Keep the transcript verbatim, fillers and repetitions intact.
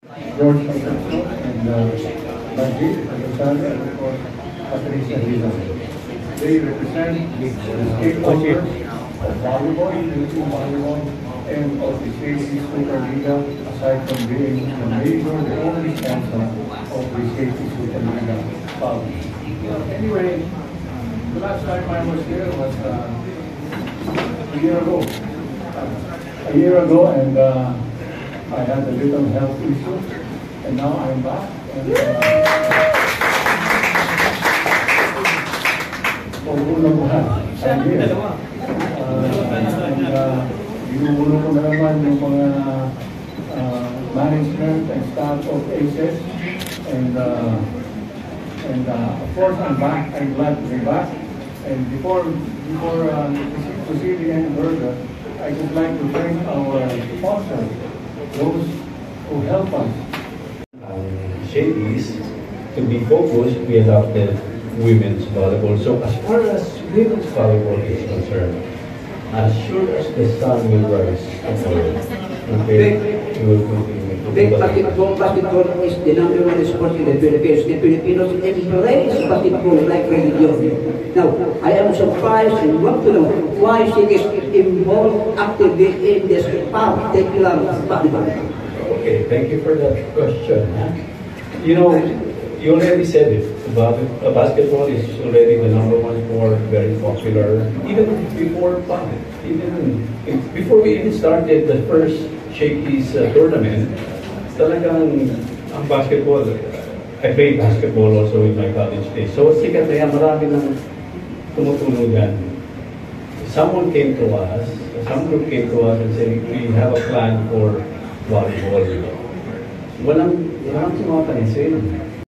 George Patricio and uh, Majid Alexander and of course Patricia Villa. They represent the stakeholders of volleyball, Philippine volleyball, and of the J C Superliga, aside from being the major, the only sponsor of the J C Superliga Pubs. Anyway, the last time I was here was uh, a year ago. Uh, a year ago, and uh, I had a little health issue, and now I'm back. And, uh, Pag-unang buhay, I'm here. Uh, and uh, Inuulo ko na naman yung mga uh, management and staff of A C E S. And, uh, and uh, of course, I'm back. I'm glad to be back. And before, before uh, to see the end further, I would like to thank our sponsors, those who help us. Ang shape is to be focused, we adopted women's volleyball. So as far as women's volleyball is concerned, as sure as the sun will rise tomorrow, okay, we will continue to Big basketball, basketball is the number one sport in the Philippines. The Filipinos embrace basketball like religion. Now, I am surprised and want to know why she is involved actively in this particular volleyball. Okay, thank you for that question. Huh? You know, you already said it. About uh, basketball is already the number one sport, very popular. Even before even before we even started the first Shakey's uh, tournament, talagang ang basketball. I played basketball also in my college days. So sikat na yan, marami nang tumutulong yan. Someone came to us, some group came to us and said, we have a plan for volleyball. Walang, walang sumatansin.